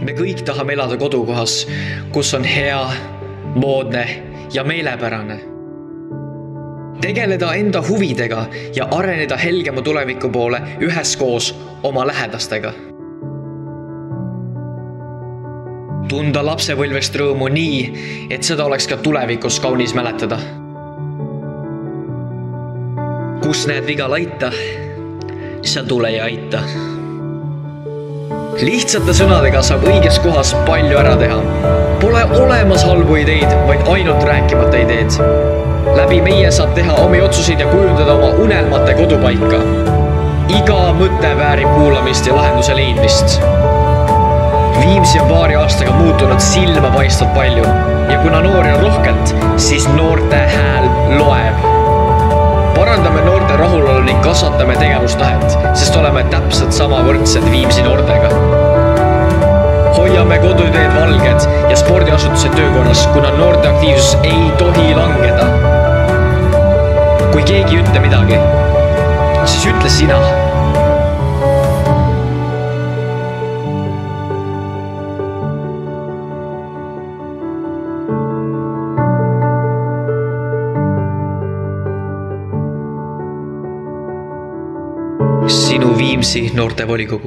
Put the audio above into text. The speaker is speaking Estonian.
Me kõik tahame elada kodukohas, kus on hea, moodne ja meelepärane. Tegeleda enda huvidega ja areneda helgema tuleviku poole üheskoos oma lähedastega. Tunda lapsepõlvest rõõmu nii, et seda oleks ka tulevikus kaunis mäletada. Kus näed viga laita, seal tule ja aita. Lihtsate sõnadega saab õiges kohas palju ära teha. Pole olemas halbu ideid, vaid ainult rääkimata ideed. Läbi meie saab teha omi otsuseid ja kujundada oma unelmate kodupaika. Iga mõte väärib kuulamist ja lahenduse leidmist. Viimsi on paari aastaga muutunud silma paistvad palju ja kuna noori on rohkelt, siis noorte hääl loeb. Parandame noorte rahulolu ning kasvatame tegevustahet, sest oleme täpselt sama võrdsed Viimsi noortega. Hoiame koduteed valged ja spordiasutused töökorras, kuna noorte aktiivsus ei tohi langeda. Kui keegi ütle midagi, siis ütle sina. Sinu Viimsi noortevolikogu.